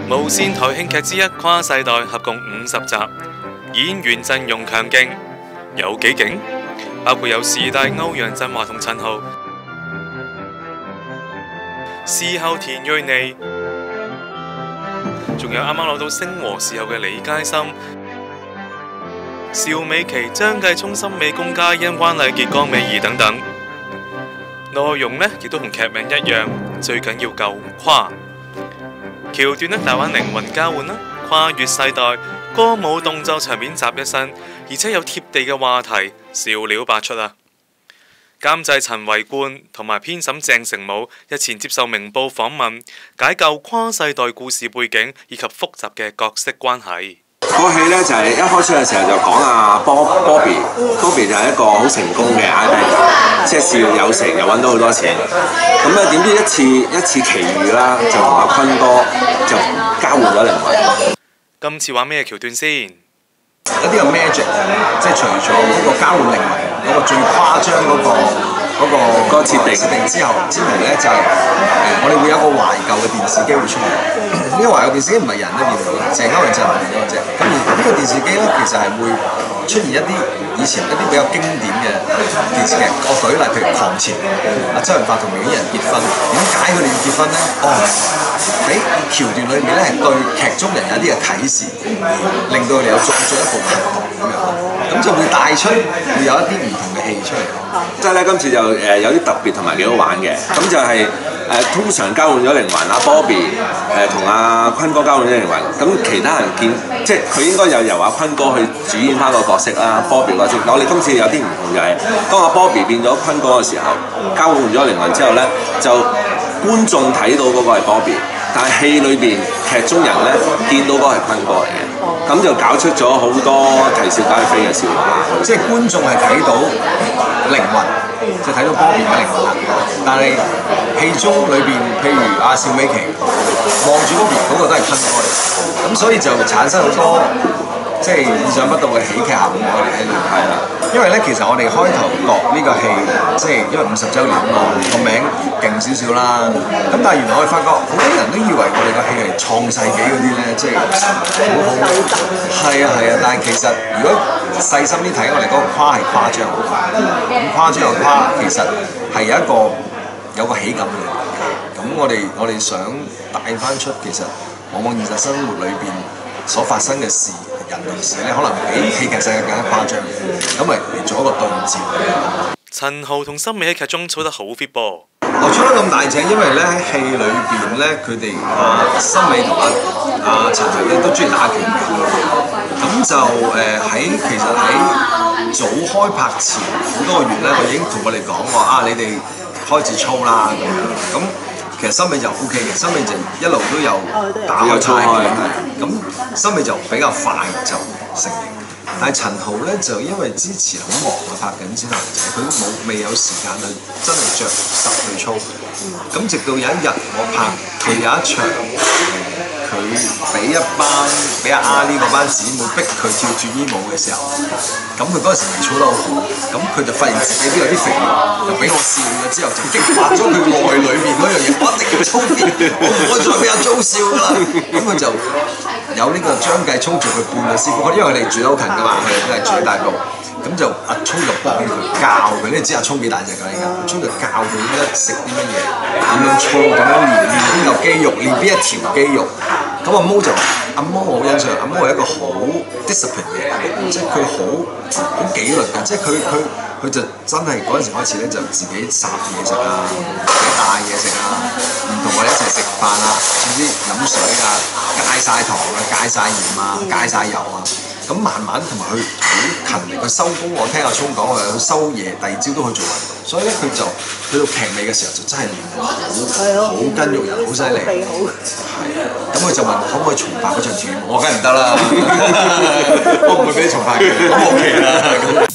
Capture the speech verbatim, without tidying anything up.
無線台慶劇之一跨世代合共五十集，演員陣容強勁，有幾勁？包括有時代歐陽震華同陳豪，事後田蕊妮，仲有啱啱攞到星和視后嘅李佳芯、邵美琪、張繼聰、森美恭、嘉欣、關禮傑、江美儀等等。內容呢亦都同劇名一樣，最緊要夠跨。橋段呢大玩靈魂交換啦，跨越世代，歌舞動作場面集一身，而且有貼地嘅話題，笑料百出啊！監製陳維冠同埋編審鄭成武日前接受明報訪問，解構跨世代故事背景以及複雜嘅角色關係。 個戲咧就係一開出嘅時候就講阿 Bobby，Bobby 就係一個好成功嘅 I T， 即係事業有成又揾到好多錢。咁咧點知一次一次奇遇啦，就同阿坤哥就交換咗靈魂。 今次玩咩橋段先？ 有啲個 magic， 即係除咗嗰個交換靈魂嗰、嗰個最誇張嗰、嗰個嗰、嗰個嗰個設定設定之後，之後咧就係、是、誒、呃、我哋會有一個懷舊嘅電視機會出嚟。呢個懷舊電視機唔係人都見到嘅，淨係歐陽震華見到嘅啫。咁而呢個電視機咧，其實係會出現一啲以前一啲比較經典嘅電視劇。我舉例譬如《狂潮》，阿周潤發同苗人結婚，點解佢哋要結婚咧？哦，喺橋段裏面咧係對劇中人有啲嘅啟示，令到佢哋有進進一步行動咁樣，咁就會帶出會有一啲唔同嘅戲出嚟。 即係咧，今次就誒有啲特別同埋幾好玩嘅，咁就係、是、誒、呃、通常交換咗靈魂，阿 Bobby 誒同阿坤哥交換咗靈魂，咁其他人見即係佢應該又由阿坤哥去主演翻個角色啦 ，Bobby 角色。我哋今次有啲唔同就係、是，當阿 Bobby 變咗坤哥嘅時候，交換咗靈魂之後咧，就觀眾睇到嗰個係 Bobby， 但係戲裏邊劇中人咧見到嗰個係坤哥嚟嘅。咁就搞出咗好多啼笑皆非嘅笑話， 即係觀眾係睇到靈魂，就睇到 Bobby 嘅靈魂啦。但係戲中裏邊，譬如阿邵美琪望住 Bobby 嗰個都係坤哥嚟，咁所以就產生好多即係意想不到嘅喜劇效果我哋喺度。係啦，因為咧其實我哋開頭落呢個戲，即係因為五十週年啊嘛，個名勁少少啦。咁但係原來我哋發覺好多人都以為我哋個戲係創世紀嗰啲咧，即係好好。係啊係啊，但係其實如果細心啲睇，我哋嗰個誇係誇張，咁誇張又誇，其實係有一個有個喜感嘅。咁我哋我哋想帶翻出其實往往現實生活裏邊所發生嘅事。人同事咧，可能比戲劇世界更加誇張，咁咪嚟做一個對照。 陳豪同森美喺劇中操得好 fit 噃。 我操得咁大隻，因為咧喺戲裏邊咧，佢哋阿森美同阿阿陳豪咧都中意打拳嘅，咁就誒喺、呃、其實喺早開拍前好多個月咧，佢已經同我哋講話啊，你哋開始操啦咁樣咁。其實森美就 O K 嘅，森美就一路都有打開差嘅，咁森美就比較快就成型。但係陳豪咧就因為之前好忙啊，拍緊《先行者》，佢都冇未有時間去真係着實去操。咁直到有一日我拍佢有一場，佢俾一班俾阿阿呢嗰班姊妹逼佢跳轉衣舞嘅時候，咁佢嗰陣時未操得好好，咁佢就發現自己都有啲肥肉，就俾我笑咗之後，就激發咗佢內裏面嗰樣嘢，我一定要操啲，我唔可以再俾阿租笑㗎啦。咁佢就有呢個張繼聰做佢伴嘅師傅，因為佢哋住得好近㗎嘛，佢哋都係住喺大埔。咁就阿聰就幫佢教佢，你知阿聰幾大隻㗎而家？阿聰就教佢應該食啲乜嘢，點樣操，點樣練練邊嚿肌肉，練邊一條肌肉。咁阿毛就阿毛我好欣賞，阿毛係一個好 discipline 嘅人，即係佢好好紀律嘅，即係佢佢佢就真係嗰陣時開始咧就自己烚嘢食啊，自己帶嘢食啊，唔同我哋一齊食飯啊，總之飲水啊，戒晒糖啊，戒晒鹽啊，戒晒油啊。咁慢慢同埋佢好勤力，佢收工。我聽阿聰講，佢收夜，第二朝都去做運動，所以咧佢就去到劇尾嘅時候就真係練到好好筋肉人，好犀利。係啊，咁佢就問可唔可以重拍嗰場跳舞，我梗係唔得啦，我唔會俾你重拍嘅，我冇期啦。